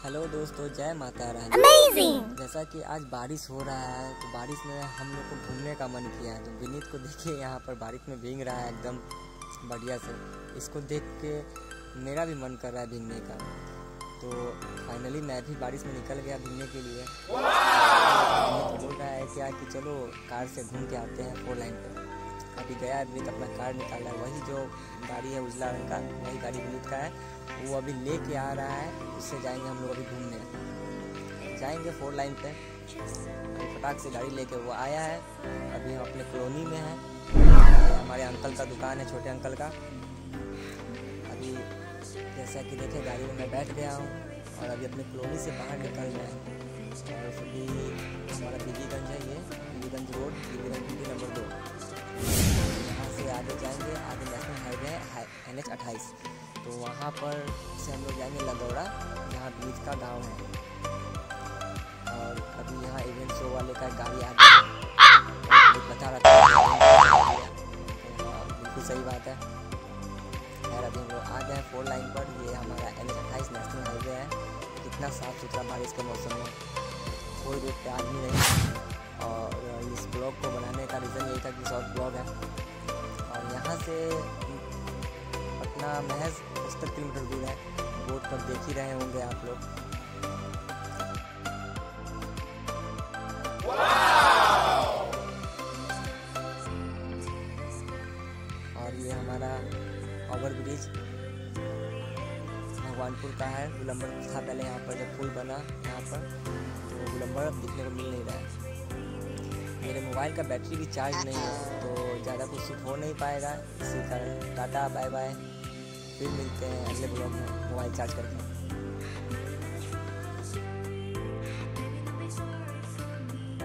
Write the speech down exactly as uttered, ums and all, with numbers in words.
Hello दोस्तों, जय Mata Rani. Amazing! जैसा कि आज बारिश हो रहा है तो बारिश में हम लोग को घूमने का मन किया है। तो विनीत को देखिए यहाँ पर बारिश में भीग रहा है एकदम बढ़िया से। इसको देख के मेरा भी मन कर रहा है भीगने का। तो फाइनली मैं भी बारिश में निकल गया भीगने के लिए। तो बोल रहा है क्या कि चलो कार से घूम के आते हैं फोर लाइन पर। अभी गया है विनीत, अपना कार निकाला है। वही जो गाड़ी है उजला रंग का, वही गाड़ी विनीत का है। वो अभी लेके आ रहा है, उससे जाएंगे हम लोग अभी घूमने। जाएंगे फोर लाइन पे। अभी फटाक से गाड़ी लेके वो आया है। अभी हम अपने कॉलोनी में हैं। हमारे अंकल का दुकान है, छोटे अंकल का। अभी जैसा कि देखे गाड़ी में मैं बैठ गया हूँ और अभी अपने कॉलोनी से बाहर निकल रहे हैं। और अभी हमारा बीबीगंज है, ये Bibiganj road, Bibiganj duty number दो। यहाँ से आगे जाएंगे, आगे नेशनल हाईवे है एन एच अट्ठाईस। तो वहाँ पर से हम लोग जाएंगे लगौड़ा, जहाँ बीच का गांव है। और अभी यहाँ इवेंट शो वाले का गाड़ी आ गया है, बता रहा था। बिल्कुल सही बात है। खैर अभी हम लोग आ गए हैं फोर लाइन पर। ये हमारा एन एच अट्ठाईस नेशनल हाईवे है। कितना साफ़ सुथरा बारिश के मौसम में, कोई रोड पे आदमी नहीं। और इस ब्लॉग को बनाने का रीज़न यही था कि शॉर्ट ब्लॉग है। और यहाँ से पटना महज सत्तर किलोमीटर दूर है। बोर्ड पर देख ही रहे होंगे आप लोग। और ये हमारा ओवर ब्रिज भगवानपुर का है। गुलंबर था पहले यहाँ पर, जब पुल बना यहाँ पर तो गुलंबर अब दिखने को मिल नहीं रहा है। मेरे मोबाइल का बैटरी भी चार्ज नहीं है तो ज़्यादा कुछ शूट हो नहीं पाएगा। इसी कारण टाटा बाय बाय, फिर मिलते हैं अगले ब्लॉग में मोबाइल चार्ज करके।